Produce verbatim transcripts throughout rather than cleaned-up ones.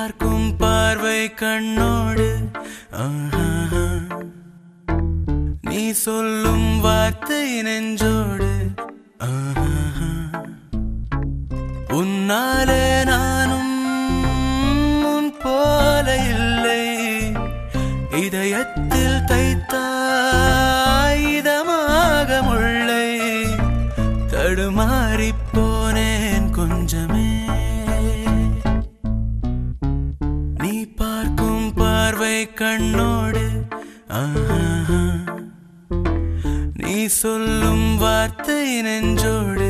பார்க்கும் பார்வை கண்ணோடு நீ சொல்லும் வார்த்தை நெஞ்சோடு உன்னாலே நானும் உன் போல இல்லை இதயத்தில் தைத்தாய் இதமாக முல்லை தடுமாறிப் போனேன் கொஞ்சமே நீ பார்க்கும் பார்வை கண்ணோடு நீ சொல்லும் வார்த்தை நெஞ்சோடு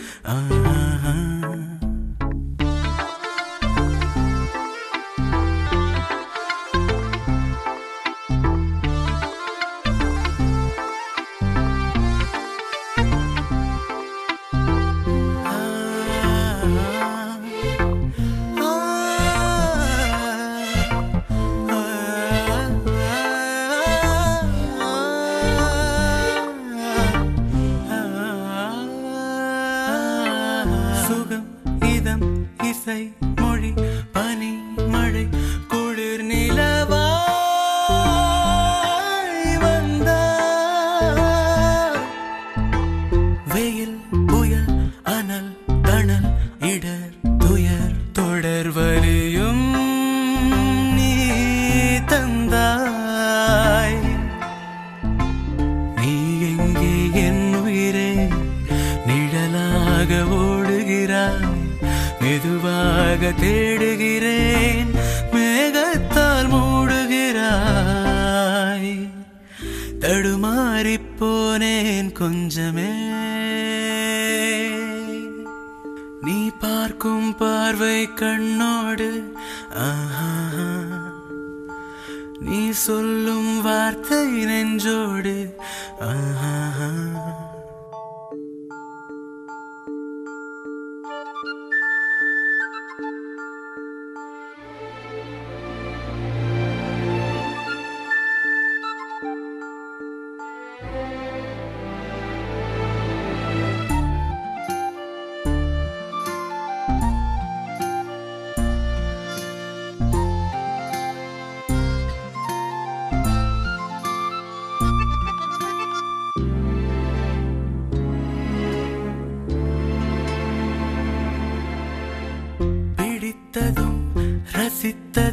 சுகம் இதம் இசை மொழி பனி மழை குளிர் நிலவாய் வந்தாய் வெயில் புயல் அனல் தணல் இடர் துயர் தொடர் வலியும் நீ தந்தாய் நீ எங்கே என் உயிரே நிழலாக ஓடுகிறாய் மெதுவாக தேடுகிறேன் மேகத்தால் மூடுகிறாய் தடுமாறிப் போனேன் கொஞ்சமே நீ பார்க்கும் பார்வை கண்ணோடு நீ சொல்லும் வார்த்தை நெஞ்சோடு பிடித்ததும் ரசித்த